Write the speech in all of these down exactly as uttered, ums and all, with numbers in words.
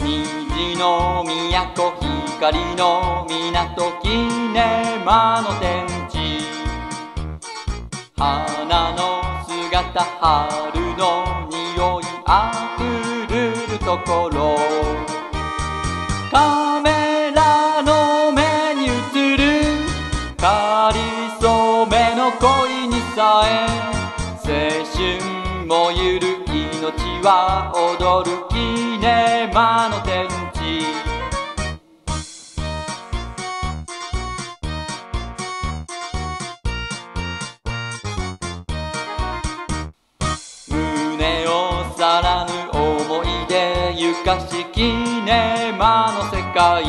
虹の都、光の港、キネマの天地。花の姿、春の匂いあふるるところ。カメラの目に映るかりそめの恋にさえ、青春燃ゆる命は踊るキネマの天地。胸を去らぬ思い出ゆかしキネマの世界。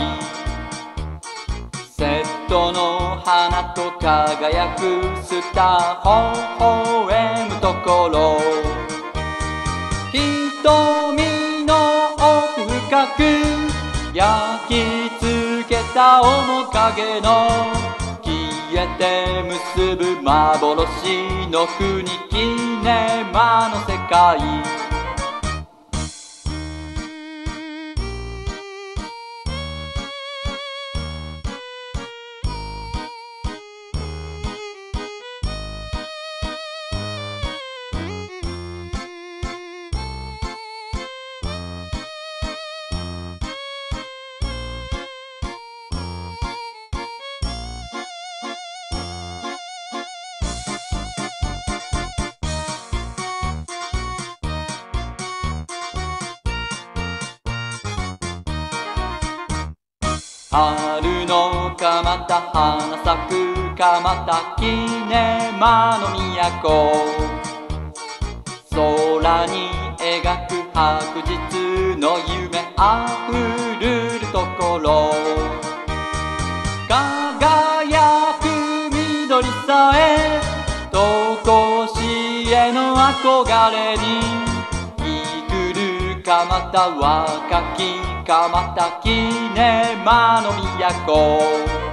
セットの花と輝くスター微笑むところ。瞳の奥深く焼き付けた面影の消えて結ぶ幻の国、キネマの世界。春の蒲田、花咲く蒲田、キネマの都。空に描く白日の夢あふるるところ。輝く緑さえとこしえの憧れに生くる蒲田、若き蒲田、キネマの都。